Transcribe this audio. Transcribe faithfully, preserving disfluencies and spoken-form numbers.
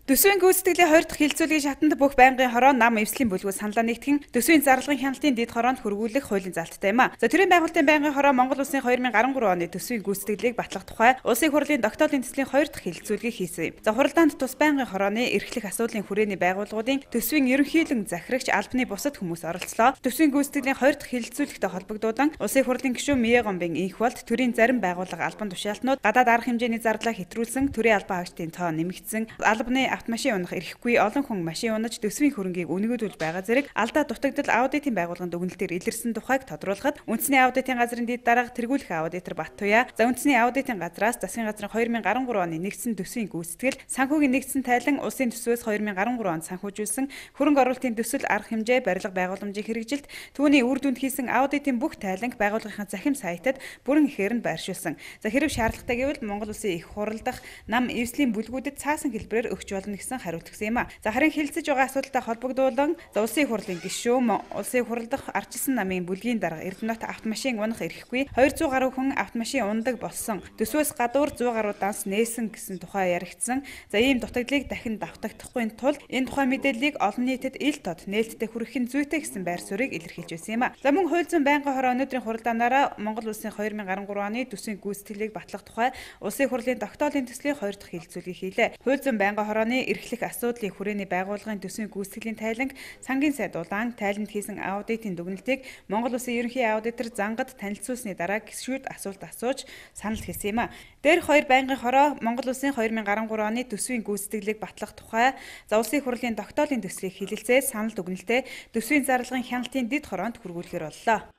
Төсвийн гүйцэтгэлийн хоёр дахь хилцүүлгийн шатанд бүх байнгын хороо нам эвслийн бүлгүүд саналаа нэгтгэн төсвийн зарлагын хяналтын дэд хороонд хөрвүүлэх хуулийн залттай юм а. За төрийн байгуулалтын байнгын хороо Монгол Улсын хоёр мың гарсан гурван оны төсвийн гүйцэтгэлийг батлах тухай Улсын хурлын тогтоолын төслийн хоёр дахь хилцүүлгийг хийсэн юм. За хуралдаанд тус байнгын хорооны эрхлэх асуудлын хүрээний байгууллагуудын төсвийн ерөнхийлөн захирагч албаны бусад хүмүүс оролцлоо. Төсвийн гүйцэтгэлийн хоёр дахь хилцүүлэгтэй холбогдуулан Улсын хурлын гишүүн Мие Гомбын инх болт төрийн зарим байгууллага албан тушаалтнууд гадаад арга хэмжээний зарлаа хэтрүүлсэн, төрийн албан хаагчдын тоо нэмэгдсэн, албаны автомашин унах эрхгүй олон хүн машин унаж төсвийн хөрөнгийг үнэгүүлж байгаа зэрэг алдаа дутагдал аудитын байгууллагын дүгнэлтээр илэрсэн тухайг тодруулахад үндэсний аудитын газрын дэд дарга тэргүүлэх аудитор Баттуяа за үндэсний аудитын газраас засгийн газрын хоёр мың гарсан гурван оны нэгдсэн төсвийн гүйцэтгэл санхүүгийн нэгдсэн тайлан улсын төсвөөс хоёр мың гарсан гурван онд санхүүжүүлсэн хөрөнгө оруулалтын төсөл арга хэмжээ барилга байгууламжийн хэрэгжилт түүний үр дүнд хийсэн аудитын бүх тайланг байгууллагын захим сайтад бүрэн ихээр нь байршуулсан. За хэрэг шаардлагатай гэвэл Монгол Улсын их хурал дахь нам эвслийн бүлгүүдэд цаасан хэлбэрээр өгч болно гэсэн хариулт өгсөн юм а. За харин хилцэж байгаа асуудалтай холбогдуулан за Улсын хурлын гишүүн Улсын хурал дахь Арчилсан намын бүлгийн дарга Эрдэнэт автомашин унах эрхгүй хоёр зуун гаруй хүн автомашин ундаг болсон. Төсвөөс гадуур зуун гаруй данс нээсэн гэсэн тухай яригдсан. За ийм дутагдлыг дахин давтагдахгүй тулд энэ тухай мэдээллийг олон нийтэд ил тод нээлттэй хүргэх нь зүйтэй гэсэн байр суурийг илэрхийлж байсан юм а. За мөн хууль зүйн байнгын хороо өнөөдрийн хуралдаанаараа Монгол Улсын хоёр мың гарсан гурван оны төсвийн гүйцэтгэлийг батлах тухай Улсын хурлын тогтоолын төслийн хоёр дахь хилцүүлгийг хийлээ. Хууль зүйн байнгын хорооны эрхлэх асуудлын хүрээний байгууллагын төсвийн гүйцэтгэлийн тайланг сангийн сайд улаан тайланд хийсэн аудитын дүгнэлтийг Монгол Улсын ерөнхий аудитор Зангад танилцуулсны дараа гишүүд асуулт асууж санал хэлсэн юм а. Дээрх хоёр байнгын хороо Монгол Улсын хоёр мың гарсан гурван оны төсвийн гүйцэтгэлийг батлах тухай за Улсын хурлын тогтоолын төслийг хилэлцээ санал дүгнэлтээ төсвийн зарлагын хяналтын дэд хороонд хүргүүлэхээр боллоо.